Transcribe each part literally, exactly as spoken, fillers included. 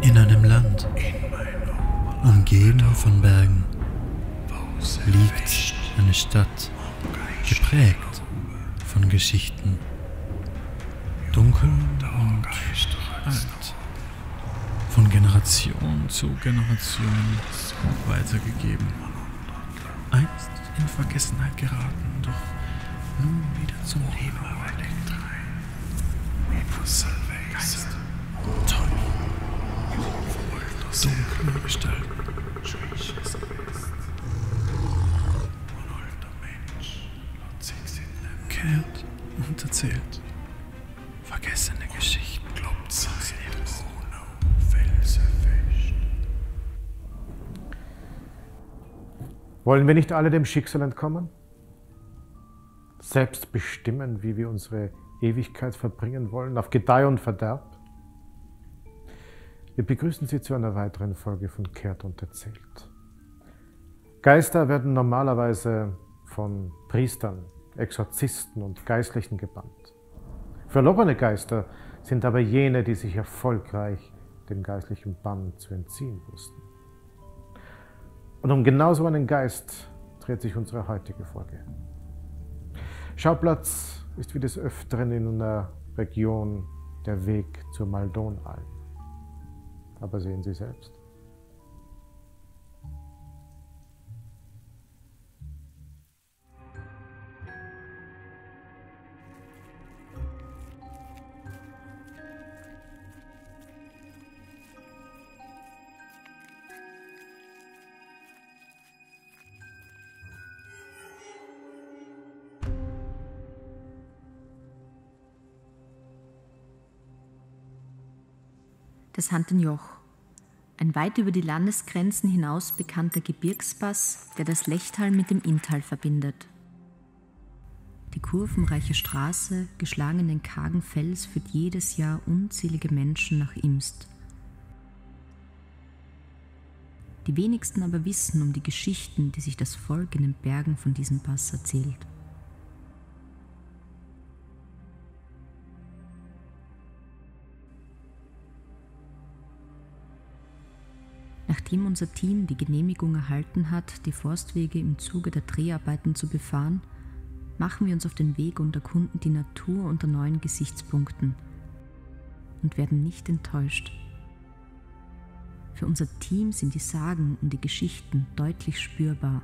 In einem Land, umgeben von Bergen, liegt eine Stadt, geprägt von Geschichten, dunkel und alt, von Generation zu Generation weitergegeben. Einst in Vergessenheit geraten, doch nun wieder zum Leben erweckt. Geist, Teufel, dunkle Gestalten. Kehrt und erzählt vergessene Geschichten. Wollen wir nicht alle dem Schicksal entkommen? Selbst bestimmen, wie wir unsere Ewigkeit verbringen wollen, auf Gedeih und Verderb? Wir begrüßen Sie zu einer weiteren Folge von Kehrt und erzählt. Geister werden normalerweise von Priestern, Exorzisten und Geistlichen gebannt. Verlorene Geister sind aber jene, die sich erfolgreich dem geistlichen Bann zu entziehen wussten. Und um genau so einen Geist dreht sich unsere heutige Folge. Schauplatz ist wie des Öfteren in einer Region der Weg zur Maldonalm. Aber sehen Sie selbst. Das Hantenjoch, ein weit über die Landesgrenzen hinaus bekannter Gebirgspass, der das Lechtal mit dem Inntal verbindet. Die kurvenreiche Straße, geschlagen in den kargen Fels, führt jedes Jahr unzählige Menschen nach Imst. Die wenigsten aber wissen um die Geschichten, die sich das Volk in den Bergen von diesem Pass erzählt. Nachdem unser Team die Genehmigung erhalten hat, die Forstwege im Zuge der Dreharbeiten zu befahren, machen wir uns auf den Weg und erkunden die Natur unter neuen Gesichtspunkten und werden nicht enttäuscht. Für unser Team sind die Sagen und die Geschichten deutlich spürbar.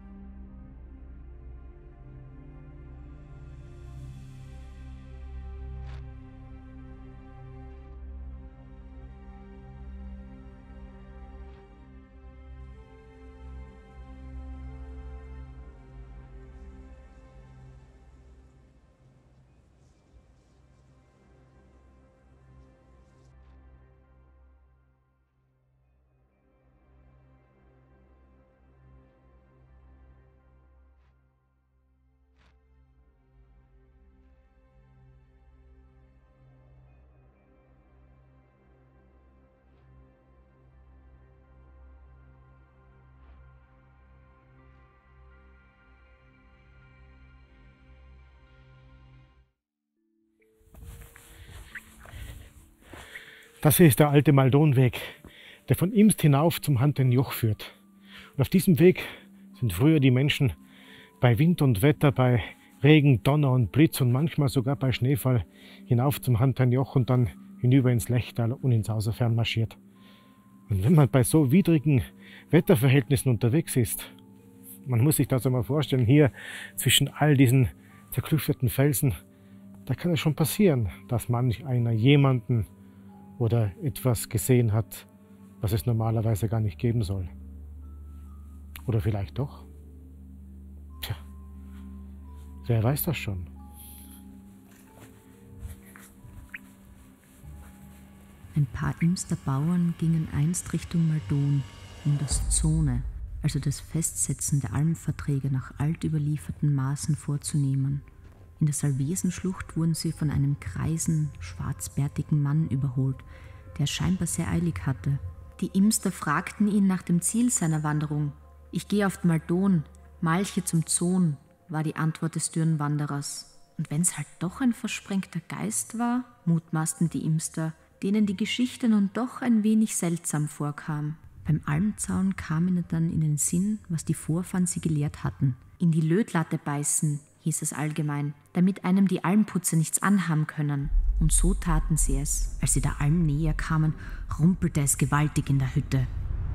Das hier ist der alte Maldonweg, der von Imst hinauf zum Hantenjoch führt. Und auf diesem Weg sind früher die Menschen bei Wind und Wetter, bei Regen, Donner und Blitz und manchmal sogar bei Schneefall hinauf zum Hantenjoch und dann hinüber ins Lechtal und ins Außerfern marschiert. Und wenn man bei so widrigen Wetterverhältnissen unterwegs ist, man muss sich das einmal vorstellen, hier zwischen all diesen zerklüfteten Felsen, da kann es schon passieren, dass manch einer jemanden oder etwas gesehen hat, was es normalerweise gar nicht geben soll. Oder vielleicht doch? Tja, wer weiß das schon? Ein paar Imster Bauern gingen einst Richtung Maldon, um das Zone, also das Festsetzen der Almverträge nach alt überlieferten Maßen vorzunehmen. In der Salvesenschlucht wurden sie von einem greisen, schwarzbärtigen Mann überholt, der es scheinbar sehr eilig hatte. Die Imster fragten ihn nach dem Ziel seiner Wanderung. »Ich gehe auf Maldon, Malche zum Zon«, war die Antwort des dürren Wanderers. Und wenn's halt doch ein versprengter Geist war, mutmaßten die Imster, denen die Geschichte nun doch ein wenig seltsam vorkam. Beim Almzaun kam ihnen dann in den Sinn, was die Vorfahren sie gelehrt hatten. In die Lötlatte beißen, hieß es allgemein, damit einem die Almputze nichts anhaben können. Und so taten sie es. Als sie der Alm näher kamen, rumpelte es gewaltig in der Hütte.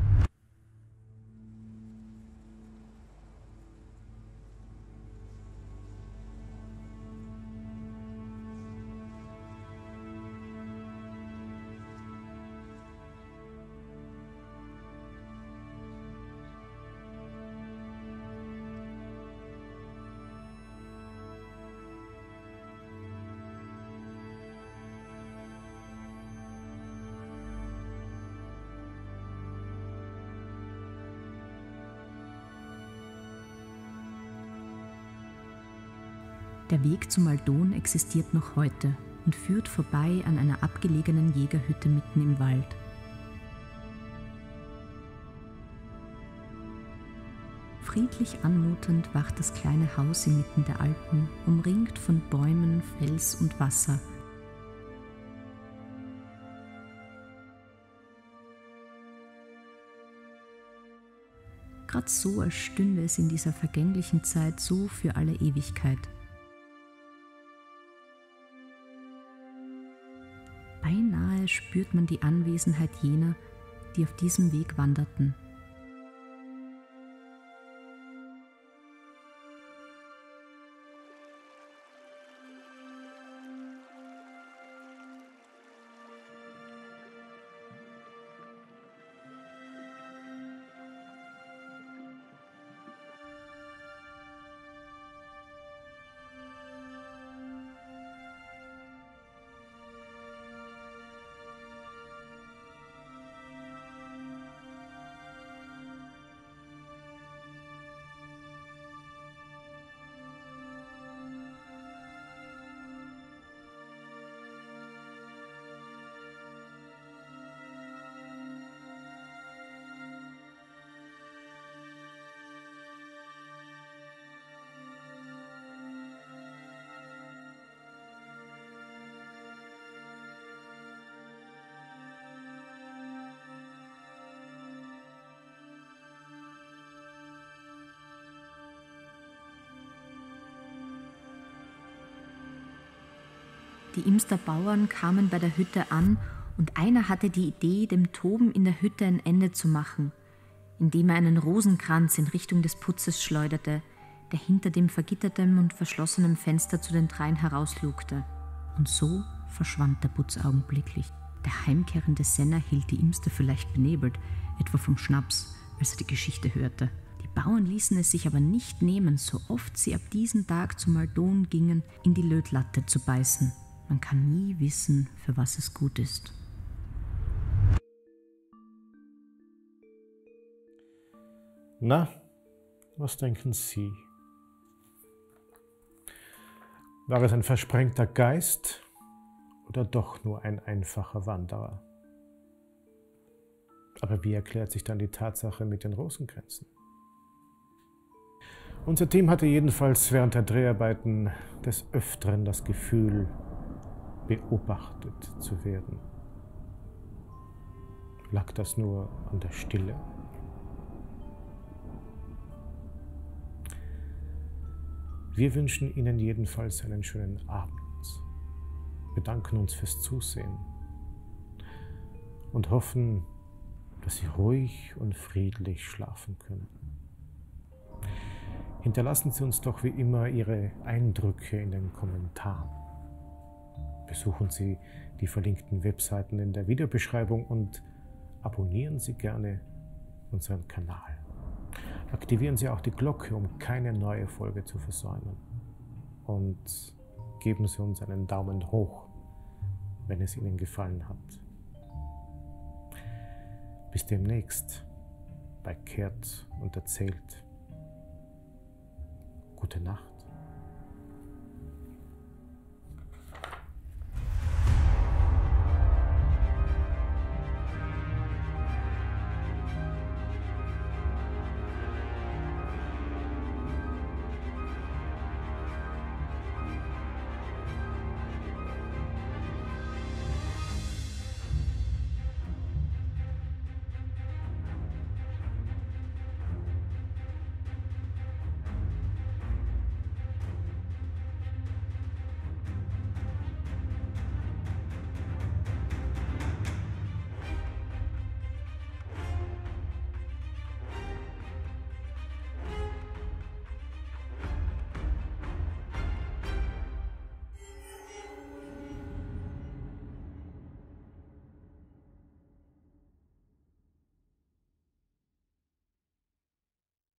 Der Weg zum Maldon existiert noch heute und führt vorbei an einer abgelegenen Jägerhütte mitten im Wald. Friedlich anmutend wacht das kleine Haus inmitten der Alpen, umringt von Bäumen, Fels und Wasser. Gerade so, als stünde es in dieser vergänglichen Zeit so für alle Ewigkeit. Beinahe spürt man die Anwesenheit jener, die auf diesem Weg wanderten. Die Imster Bauern kamen bei der Hütte an und einer hatte die Idee, dem Toben in der Hütte ein Ende zu machen, indem er einen Rosenkranz in Richtung des Putzes schleuderte, der hinter dem vergitterten und verschlossenen Fenster zu den dreien herauslugte. Und so verschwand der Putz augenblicklich. Der heimkehrende Senner hielt die Imster vielleicht benebelt, etwa vom Schnaps, als er die Geschichte hörte. Die Bauern ließen es sich aber nicht nehmen, so oft sie ab diesem Tag zum Maldon gingen, in die Lötlatte zu beißen. Man kann nie wissen, für was es gut ist. Na, was denken Sie? War es ein versprengter Geist oder doch nur ein einfacher Wanderer? Aber wie erklärt sich dann die Tatsache mit den Rosenkränzen? Unser Team hatte jedenfalls während der Dreharbeiten des Öfteren das Gefühl, beobachtet zu werden. Lag das nur an der Stille? Wir wünschen Ihnen jedenfalls einen schönen Abend, bedanken uns fürs Zusehen und hoffen, dass Sie ruhig und friedlich schlafen können. Hinterlassen Sie uns doch wie immer Ihre Eindrücke in den Kommentaren. Besuchen Sie die verlinkten Webseiten in der Videobeschreibung und abonnieren Sie gerne unseren Kanal. Aktivieren Sie auch die Glocke, um keine neue Folge zu versäumen. Und geben Sie uns einen Daumen hoch, wenn es Ihnen gefallen hat. Bis demnächst bei Kehrt und Erzählt. Gute Nacht.